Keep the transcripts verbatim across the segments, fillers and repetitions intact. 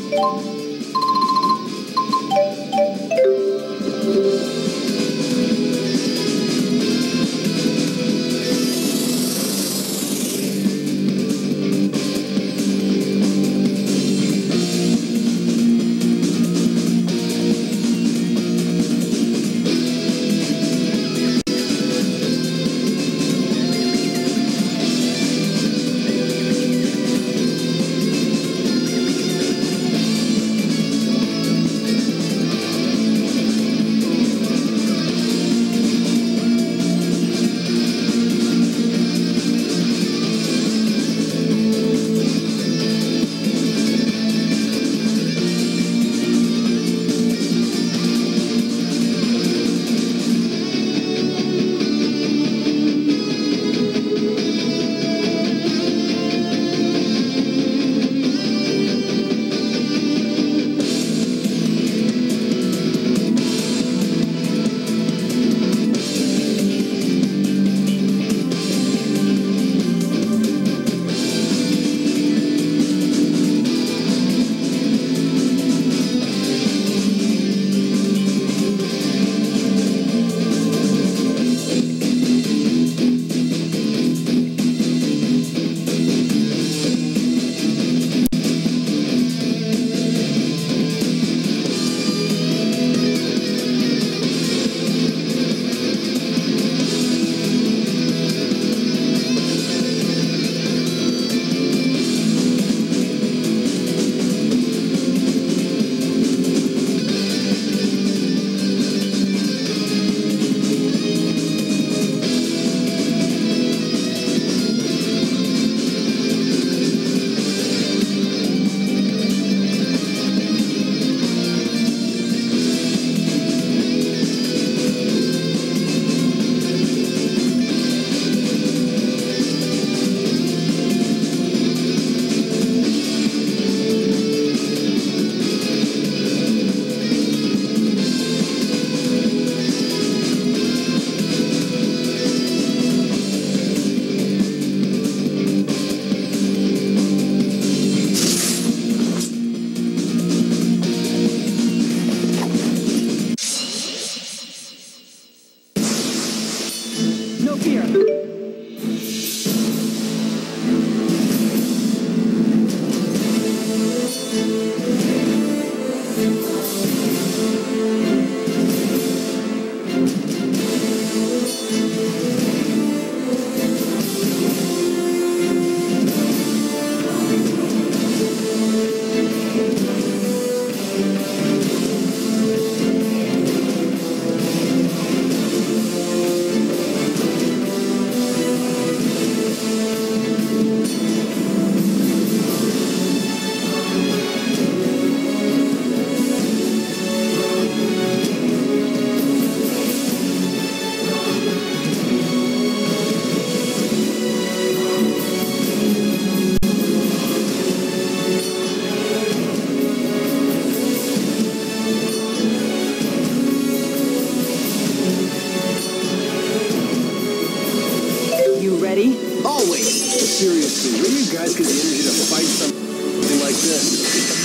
Seriously, where you guys get the energy to fight something like this?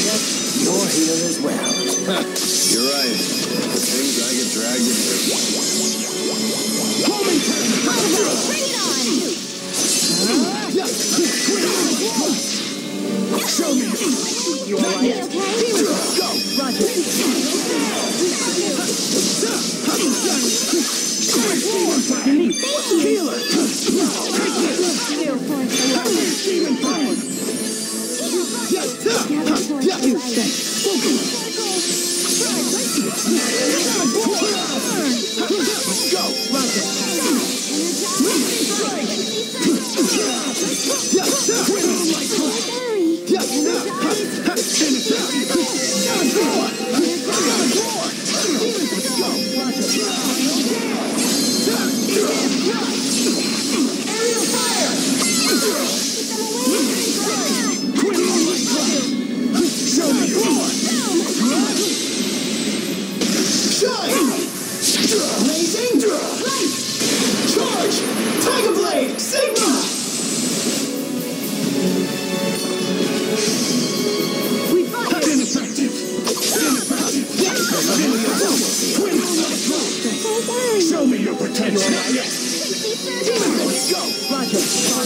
You're here as well. You're right. The things I get dragged into. Homing time! Bring it on! Show me! You alright? Go! Roger. Healer! Demon power! You think. Go! Roger. Aerial fire! Show me more! Shine! Blazing! Charge! Tiger Blade! Sigma! We fight! Let's go. Roger.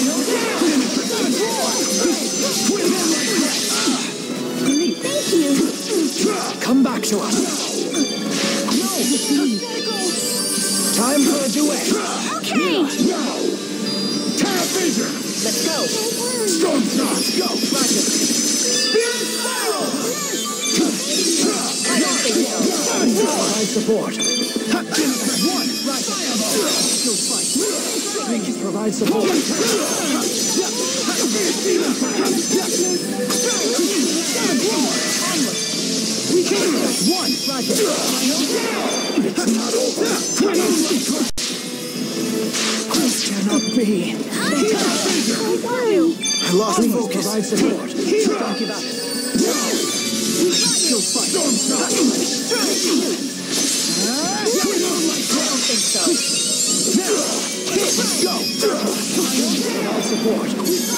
Thank you. Come back to us. No. Time for a duet. Okay. Terra Phaser. Let's go. Storm Shock. Go. Roger. Spirit Spiral. I don't think so. Provide support. One. Roger. Still fight. Provide support. We can one. Roger. It's not over. This cannot be. Don't worry. I lost focus. Provide support. Don't give up. Still fight. I don't think so. Let's go. Provide support.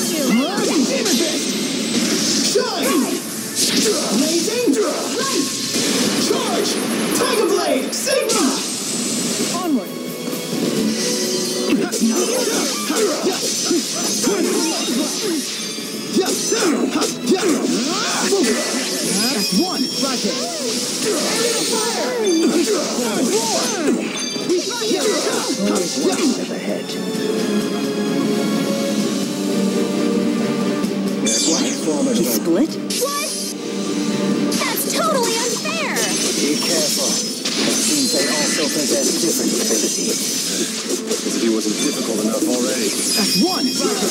Shine. Amazing. Charge. Tiger Blade. Sigma. Onward. That's one. Roger. Step ahead. He split? What? That's totally unfair! Be careful. It seems they also possess different abilities. As if he wasn't difficult enough already. That's one!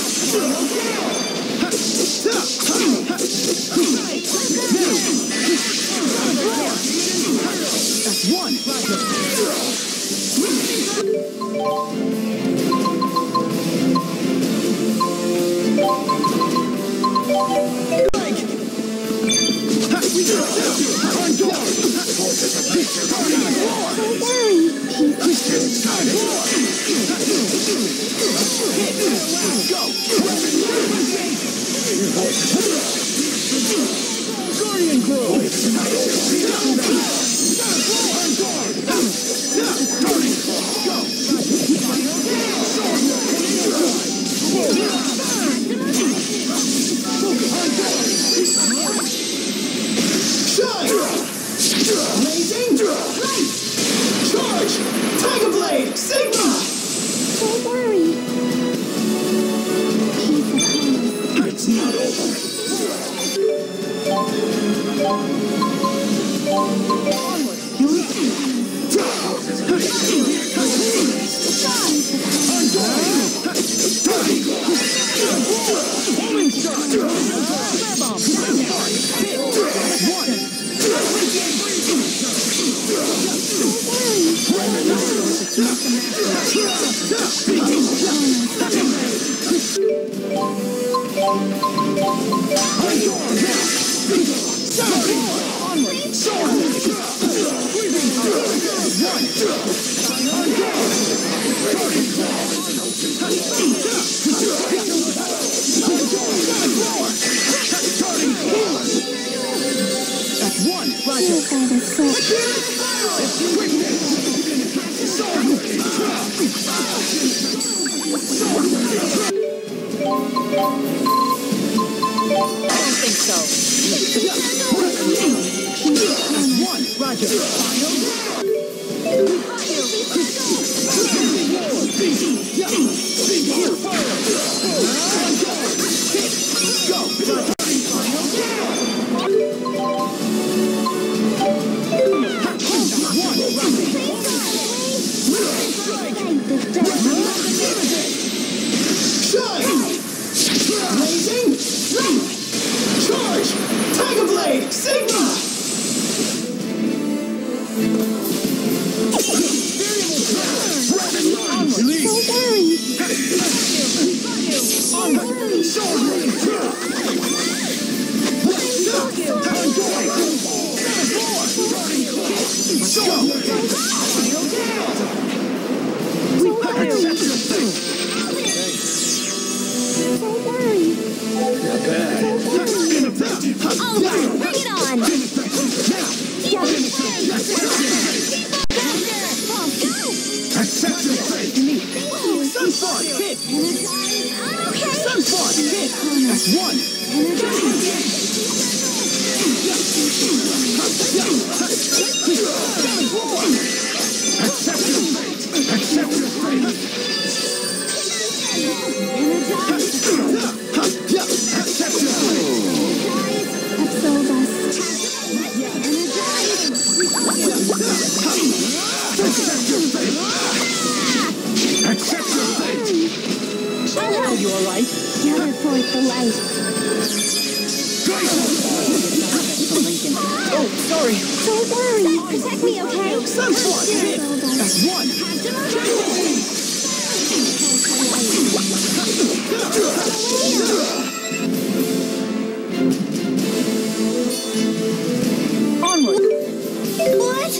That's one! Guardian Grove! Amazing! Charge! Tiger Blade! Sigma! Don't worry. It's not over. That's one. Roger. I don't think so. That's one. Roger. Amazing! Charge! Tiger Blade! Sigma! Release! Don't worry. Let's go! Don't worry. Don't worry. Not bad. Oh, bring it on! Accept your fate! Okay. Sunspot! Hit! That's one! Accept your fate! Accept your fate! Accept your fate! Absolve us. Accept your fate! Accept your fate! Are you alright? Gather forth the light. Oh, sorry! Don't worry. Protect me, okay? Sunspot! Hit! That's one! Onward. What?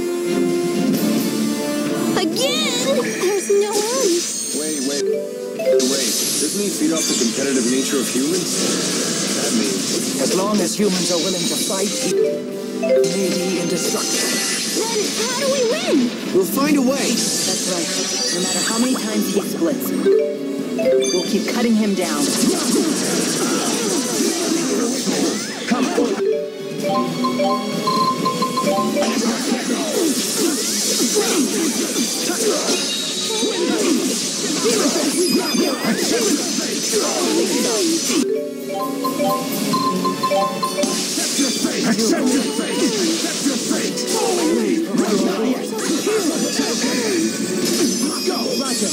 Again? There's no end. Wait, wait, wait. Doesn't he feed off the competitive nature of humans? That means... As long as humans are willing to fight, he may be indestructible. Then how do we win? We'll find a way! That's right. No matter how many times he splits, we'll keep cutting him down. Come on! Accept your fate! Accept your fate! Go! Roger!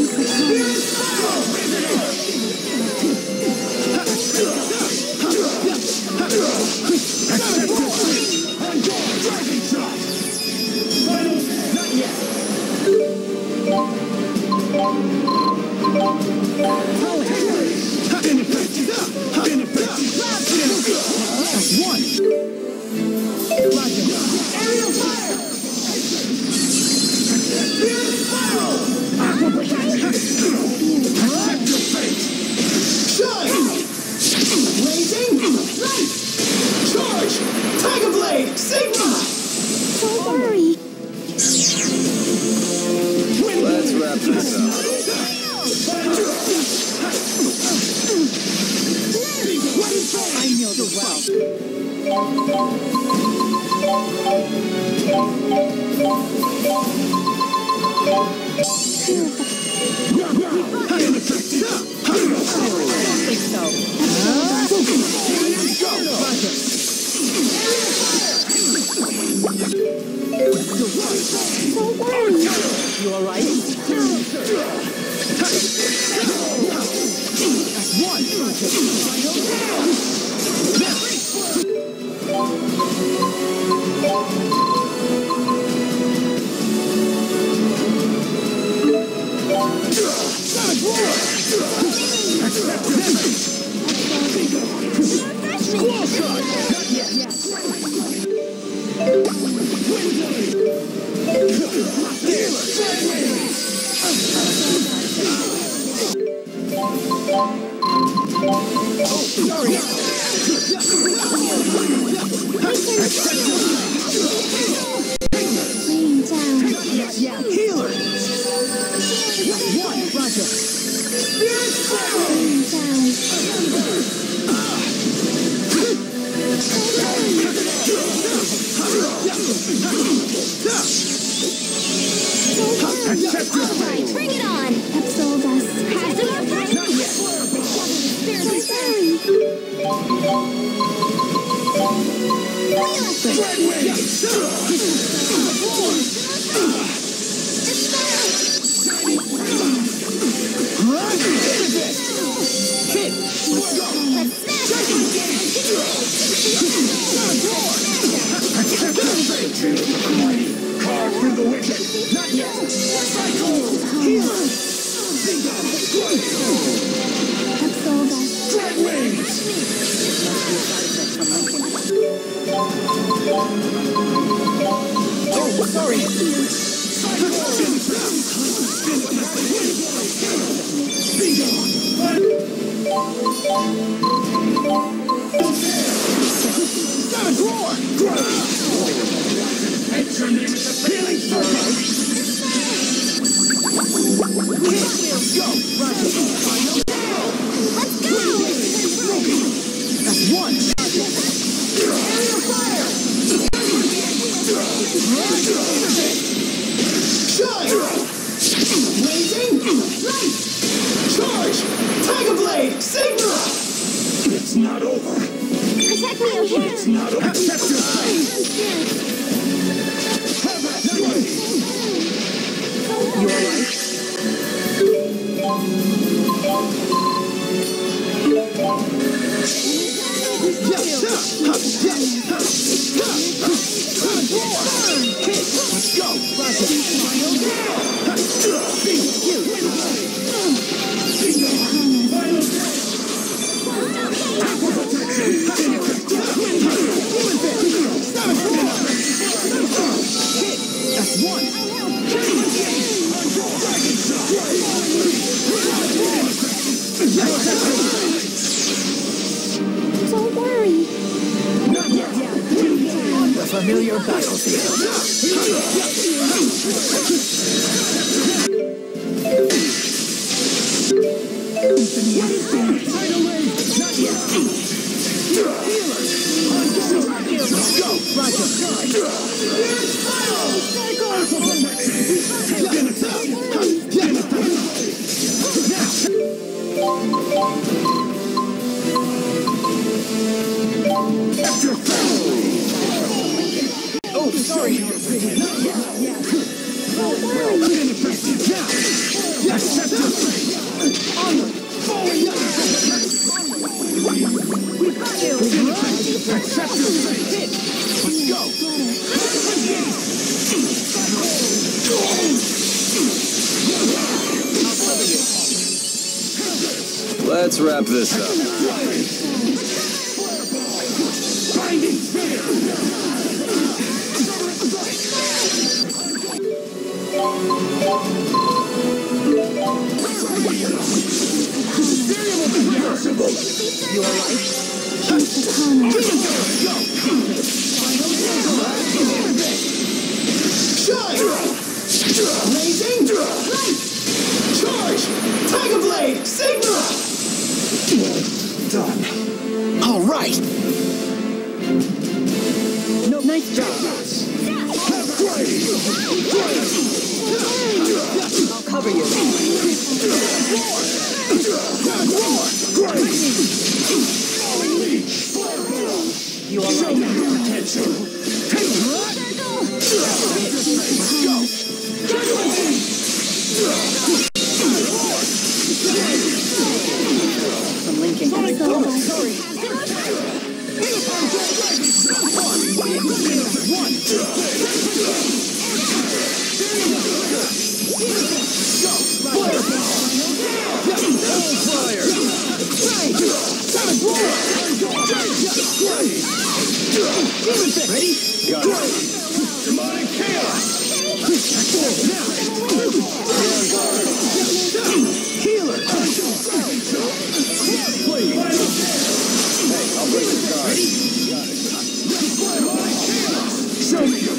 Accept your fate! On guard! Dragon shot! Not yet! Ineffective! Ineffective! That's one! Roger! Aerial fire! Spirit spiral! Aqua protection! Accept your fate! Shine! Blazing! Light! Charge! Tiger Blade! Sigma! Don't worry. Let's wrap this up. I know the well. I don't think so. Don't worry. You alright? Laying down. Healer! One, Roger. Laying down. Accept your fate! Bring it on. Absolve us. Not yet! Red wings! Hit! Let's go! Accept your fate! Carve through the wicked! Not yet! Cycle! Healer! Absolve us. Red wings! Oh, sorry! Sonic roar! Enter name is appealing for us! Go! Roger! Shine! Blazing light! Charge! Tiger Blade! Sigma! It's not over. Protect me, okay? It's not over. Accept your fate! You alright? Let's go! That's one! Don't worry. The familiar battlefield. Oh, sorry. Let's wrap this up. You alright? Blazing light! Charge! Tiger Blade! Sigma! Done. All right. No, nice job. I'll cover you. You alright? I'm linking. Ready? Got it. Demonic chaos! Healer! Hey, I'll break the guard. Ready? Got it. Show me your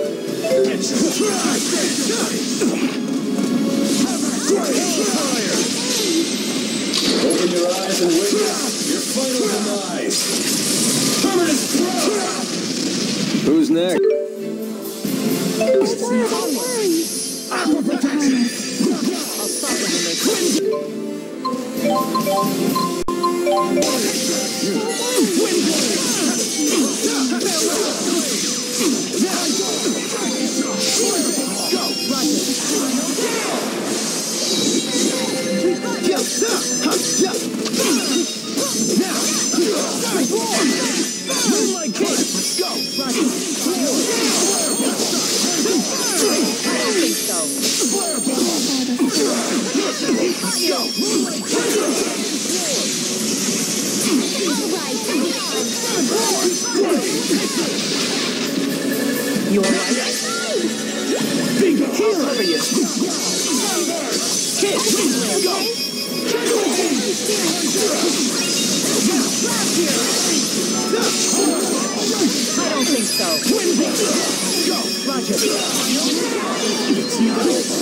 Open your eyes and witness your final demise. Permanent throw! Who's next? Don't worry. Aqua protection! I'll stop when you make You alright? Bingo! Heal Over you. Hit! Go! I don't think so. Go! Roger. It's not over.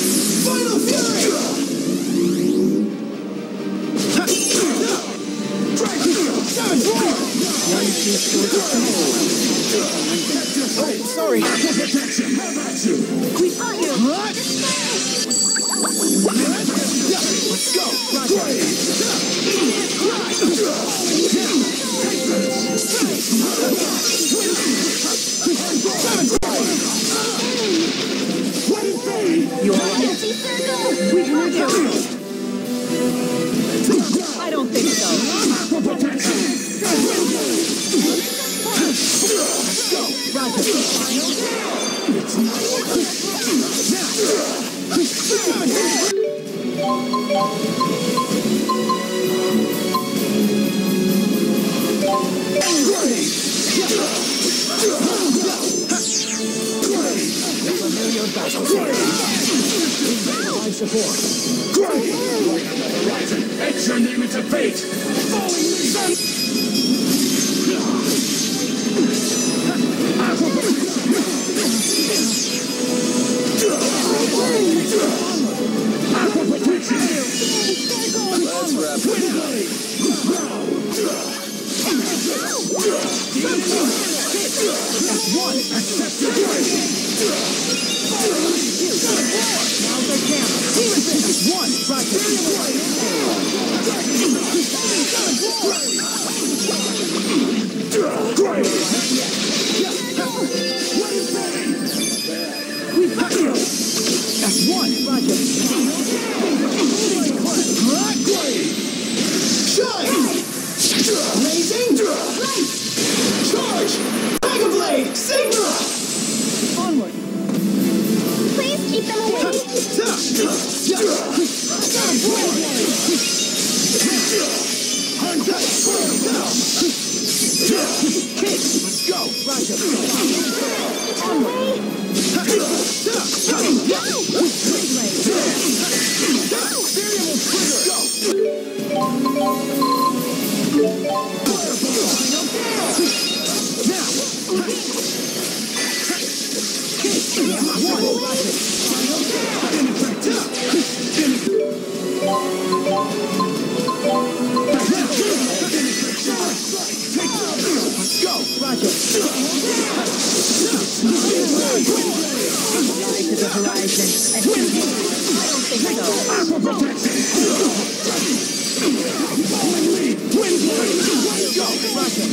Final Fury! One piece goes to the oh, sorry. Protection! Have at you! We got you. Let's go! Great! You alright? We got you. I don't think so. For protection! Roger. Familiar battle. Provide support. Great! Right on the horizon! Etch your name into fate! Falling leaves! Aqua protection! Let's wrap it One! Accept your Now they're down. One. Roger. Great! That's one. Roger. Great! Shine! Blazing! Charge! Mega Blade! Sigma! Onward. Please keep them away. Let's go! Roger. Onward. Let's go! Roger. Fly to the horizon. And I don't think so. Aqua protection! Falling lead! Wind blade! Let's go! Roger.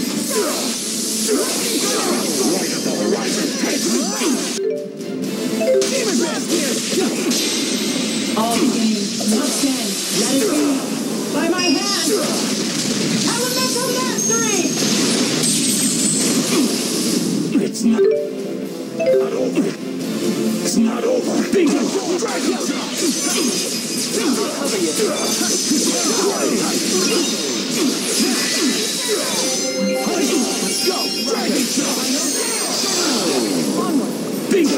Right at the horizon! Demon Blast here! All beginning. Must end. Let it be. By my hand. Elemental mastery. It's not... not over. It's not over. Bingo! Dragon Shot! Cover you. Let's go! Dragon Shot! Onward. Bingo!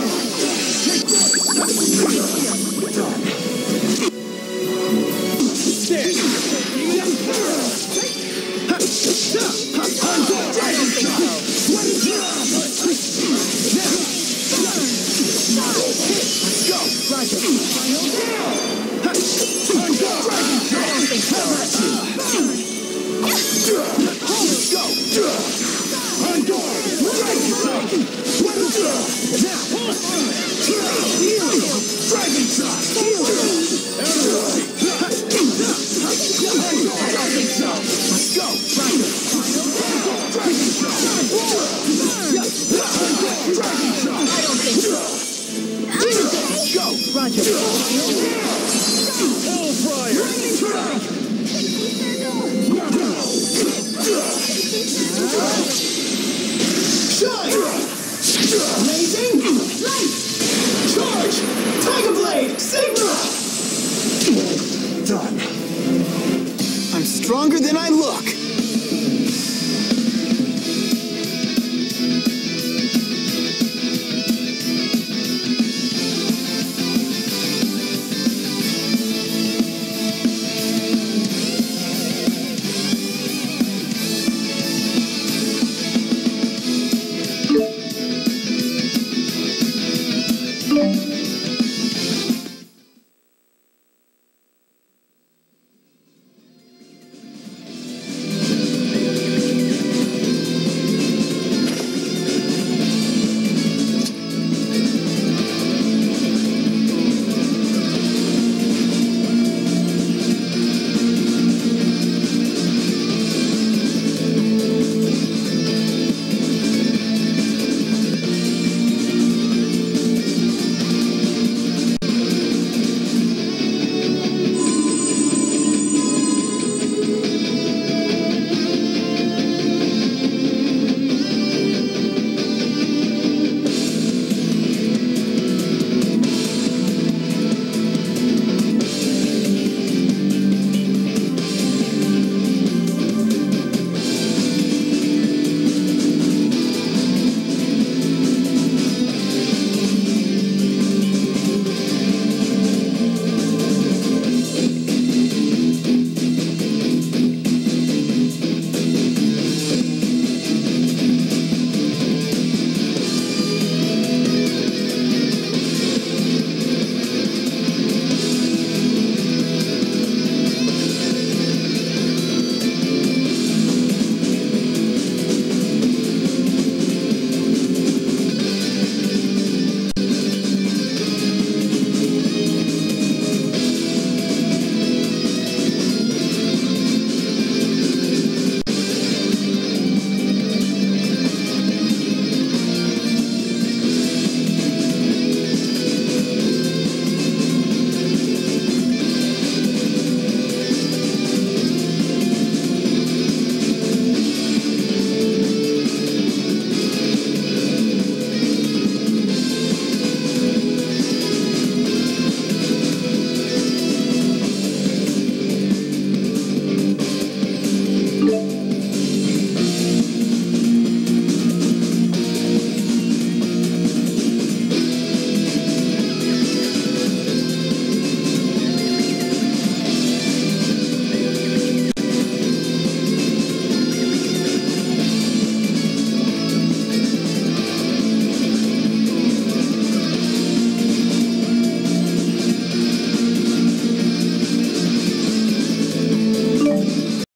Stand! Dragon Shot! Let's go! Roger. Dragon Shot! Let's go! On guard! Dragon Shot! Dragon Shot! Let's go! Dragon Shot! Dragon Shot! I don't think so. Let's go! Roger. Hellfire! Shine! Amazing! Light!